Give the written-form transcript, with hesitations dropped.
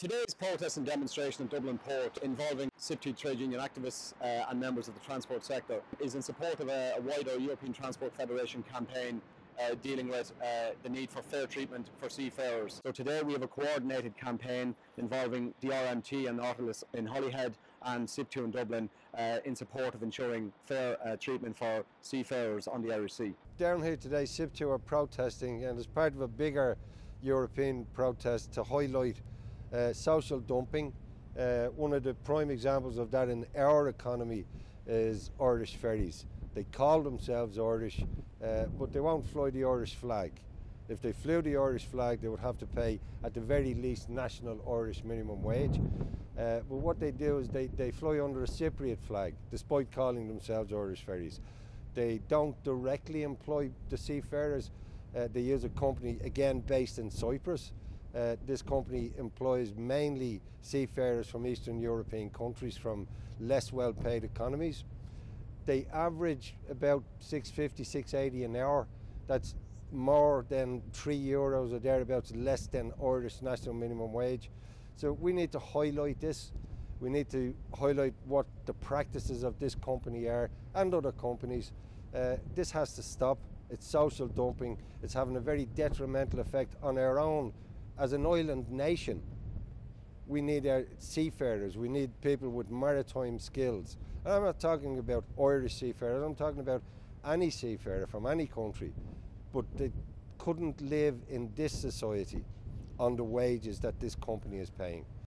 Today's protest and demonstration at Dublin Port, involving SIPTU trade union activists and members of the transport sector, is in support of a wider European Transport Federation campaign dealing with the need for fair treatment for seafarers. So today we have a coordinated campaign involving the RMT and Nautilus in Holyhead and SIPTU in Dublin in support of ensuring fair treatment for seafarers on the Irish Sea. Down here today, SIPTU are protesting, and as part of a bigger European protest to highlight social dumping. One of the prime examples of that in our economy is Irish ferries. They call themselves Irish, but they won't fly the Irish flag. If they flew the Irish flag, they would have to pay, at the very least, national Irish minimum wage. But what they do is they fly under a Cypriot flag, despite calling themselves Irish ferries. They don't directly employ the seafarers. They use a company, again, based in Cyprus. This company employs mainly seafarers from Eastern European countries from less well-paid economies. They average about €6.50, €6.80 an hour. That's more than €3 or thereabouts, less than Irish national minimum wage. So we need to highlight this. We need to highlight what the practices of this company are and other companies. This has to stop. It's social dumping. It's having a very detrimental effect on our own. As an island nation, we need our seafarers, we need people with maritime skills. And I'm not talking about Irish seafarers, I'm talking about any seafarer from any country. But they couldn't live in this society on the wages that this company is paying.